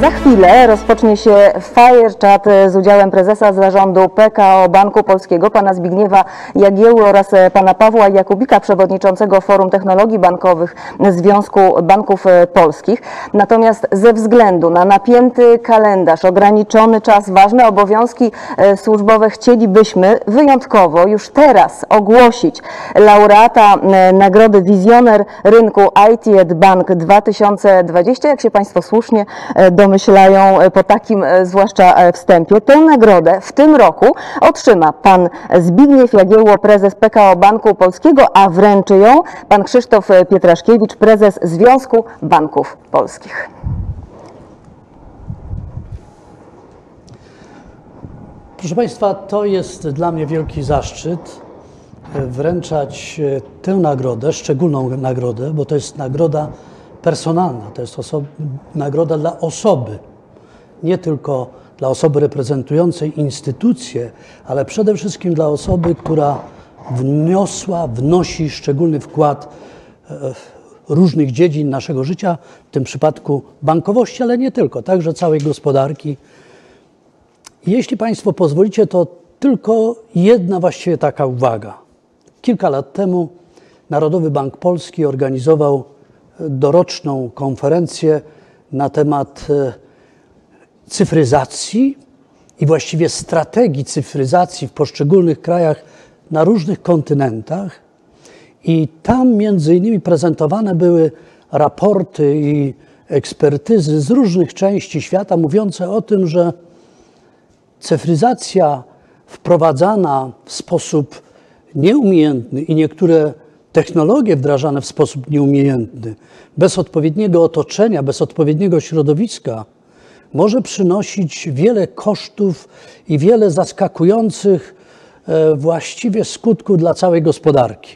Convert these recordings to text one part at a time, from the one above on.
Za chwilę rozpocznie się Fire Chat z udziałem prezesa zarządu PKO Banku Polskiego, pana Zbigniewa Jagieły oraz pana Pawła Jakubika, przewodniczącego Forum Technologii Bankowych Związku Banków Polskich. Natomiast ze względu na napięty kalendarz, ograniczony czas, ważne obowiązki służbowe, chcielibyśmy wyjątkowo już teraz ogłosić laureata nagrody Wizjoner Rynku IT Bank 2020. Jak się państwo słusznie domyślają po takim zwłaszcza wstępie, tę nagrodę w tym roku otrzyma pan Zbigniew Jagiełło, prezes PKO Banku Polskiego, a wręczy ją pan Krzysztof Pietraszkiewicz, prezes Związku Banków Polskich. Proszę państwa, to jest dla mnie wielki zaszczyt wręczać tę nagrodę, szczególną nagrodę, bo to jest nagroda personalna, to jest nagroda dla osoby, nie tylko dla osoby reprezentującej instytucję, ale przede wszystkim dla osoby, która wnosi szczególny wkład różnych dziedzin naszego życia, w tym przypadku bankowości, ale nie tylko, także całej gospodarki. Jeśli państwo pozwolicie, to tylko jedna właściwie taka uwaga. Kilka lat temu Narodowy Bank Polski organizował doroczną konferencję na temat cyfryzacji i właściwie strategii cyfryzacji w poszczególnych krajach na różnych kontynentach. I tam między innymi prezentowane były raporty i ekspertyzy z różnych części świata mówiące o tym, że cyfryzacja wprowadzana w sposób nieumiejętny i niektóre technologie wdrażane w sposób nieumiejętny, bez odpowiedniego otoczenia, bez odpowiedniego środowiska, może przynosić wiele kosztów i wiele zaskakujących właściwie skutków dla całej gospodarki.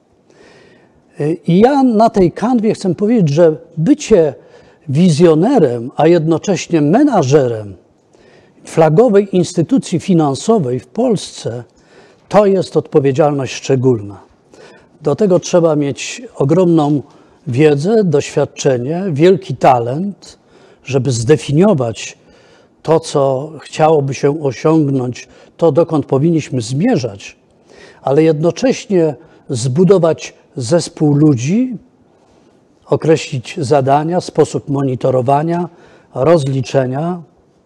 I ja na tej kanwie chcę powiedzieć, że bycie wizjonerem, a jednocześnie menażerem flagowej instytucji finansowej w Polsce, to jest odpowiedzialność szczególna. Do tego trzeba mieć ogromną wiedzę, doświadczenie, wielki talent, żeby zdefiniować to, co chciałoby się osiągnąć, to dokąd powinniśmy zmierzać, ale jednocześnie zbudować zespół ludzi, określić zadania, sposób monitorowania, rozliczenia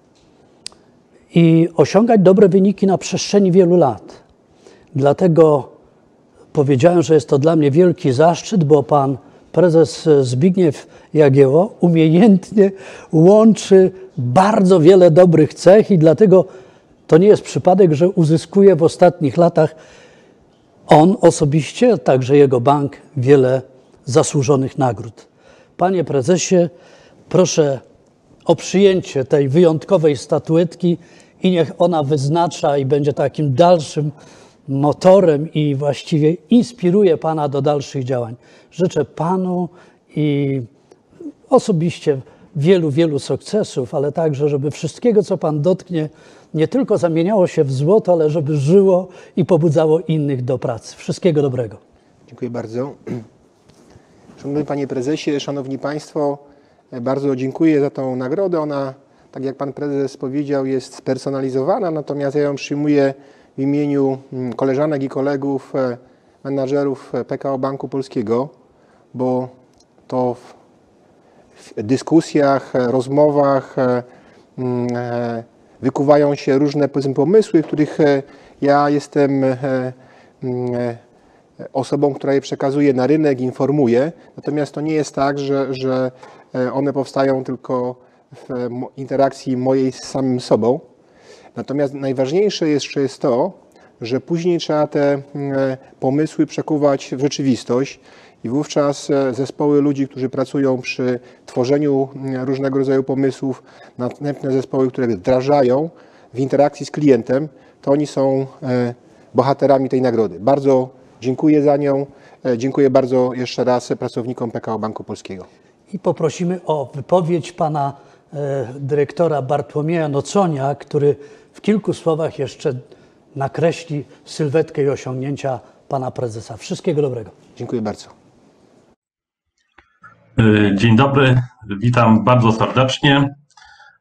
i osiągać dobre wyniki na przestrzeni wielu lat. Dlatego powiedziałem, że jest to dla mnie wielki zaszczyt, bo pan prezes Zbigniew Jagiełło umiejętnie łączy bardzo wiele dobrych cech i dlatego to nie jest przypadek, że uzyskuje w ostatnich latach on osobiście, także jego bank, wiele zasłużonych nagród. Panie prezesie, proszę o przyjęcie tej wyjątkowej statuetki i niech ona wyznacza i będzie takim dalszym motorem i właściwie inspiruje pana do dalszych działań. Życzę panu i osobiście wielu sukcesów, ale także, żeby wszystkiego, co pan dotknie, nie tylko zamieniało się w złoto, ale żeby żyło i pobudzało innych do pracy. Wszystkiego dobrego. Dziękuję bardzo. Szanowny panie prezesie, szanowni państwo, bardzo dziękuję za tą nagrodę. Ona, tak jak pan prezes powiedział, jest spersonalizowana, natomiast ja ją przyjmuję w imieniu koleżanek i kolegów, menadżerów PKO Banku Polskiego, bo to w dyskusjach, rozmowach wykuwają się różne pomysły, których ja jestem osobą, która je przekazuje na rynek, informuje. Natomiast to nie jest tak, że one powstają tylko w interakcji mojej z samym sobą. Natomiast najważniejsze jeszcze jest to, że później trzeba te pomysły przekuwać w rzeczywistość i wówczas zespoły ludzi, którzy pracują przy tworzeniu różnego rodzaju pomysłów, następne zespoły, które wdrażają w interakcji z klientem, to oni są bohaterami tej nagrody. Bardzo dziękuję za nią. Dziękuję bardzo jeszcze raz pracownikom PKO Banku Polskiego. I poprosimy o wypowiedź pana dyrektora Bartłomieja Noconia, który w kilku słowach jeszcze nakreśli sylwetkę i osiągnięcia pana prezesa. Wszystkiego dobrego. Dziękuję bardzo. Dzień dobry, witam bardzo serdecznie.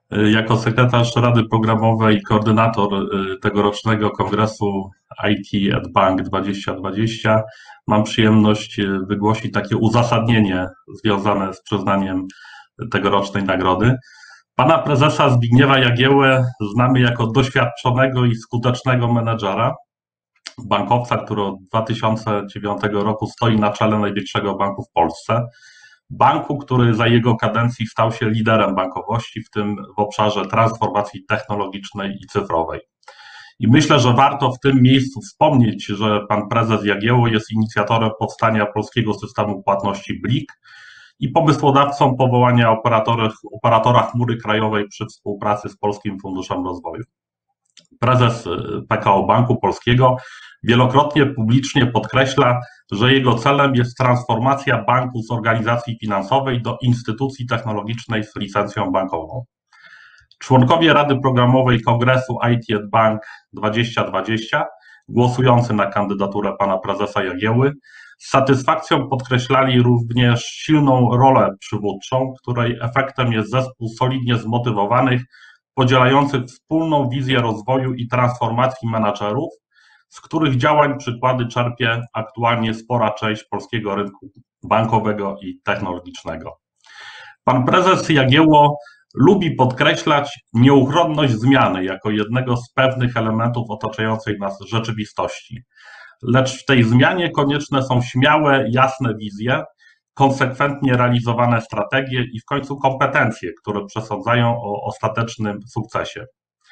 Jako sekretarz Rady Programowej i koordynator tegorocznego kongresu IT at Bank 2020 mam przyjemność wygłosić takie uzasadnienie związane z przyznaniem tegorocznej nagrody. Pana prezesa Zbigniewa Jagiełłę znamy jako doświadczonego i skutecznego menedżera, bankowca, który od 2009 roku stoi na czele największego banku w Polsce. Banku, który za jego kadencji stał się liderem bankowości, w tym w obszarze transformacji technologicznej i cyfrowej. I myślę, że warto w tym miejscu wspomnieć, że pan prezes Jagiełło jest inicjatorem powstania polskiego systemu płatności BLIK i pomysłodawcą powołania operatora chmury krajowej przy współpracy z Polskim Funduszem Rozwoju. Prezes PKO Banku Polskiego wielokrotnie publicznie podkreśla, że jego celem jest transformacja banku z organizacji finansowej do instytucji technologicznej z licencją bankową. Członkowie Rady Programowej Kongresu IT at Bank 2020, głosujący na kandydaturę pana prezesa Jagiełły, z satysfakcją podkreślali również silną rolę przywódczą, której efektem jest zespół solidnie zmotywowanych, podzielających wspólną wizję rozwoju i transformacji menadżerów, z których działań przykłady czerpie aktualnie spora część polskiego rynku bankowego i technologicznego. Pan prezes Jagiełło lubi podkreślać nieuchronność zmiany jako jednego z pewnych elementów otaczającej nas rzeczywistości. Lecz w tej zmianie konieczne są śmiałe, jasne wizje, konsekwentnie realizowane strategie i w końcu kompetencje, które przesądzają o ostatecznym sukcesie.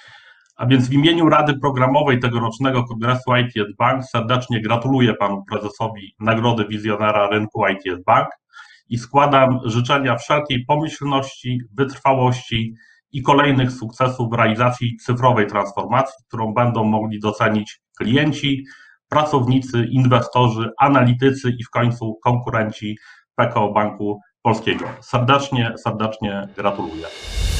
A więc w imieniu Rady Programowej tegorocznego Kongresu IT at Bank serdecznie gratuluję panu prezesowi Nagrody Wizjonera Rynku IT at Bank i składam życzenia wszelkiej pomyślności, wytrwałości i kolejnych sukcesów w realizacji cyfrowej transformacji, którą będą mogli docenić klienci, pracownicy, inwestorzy, analitycy i w końcu konkurenci PKO Banku Polskiego. Serdecznie gratuluję.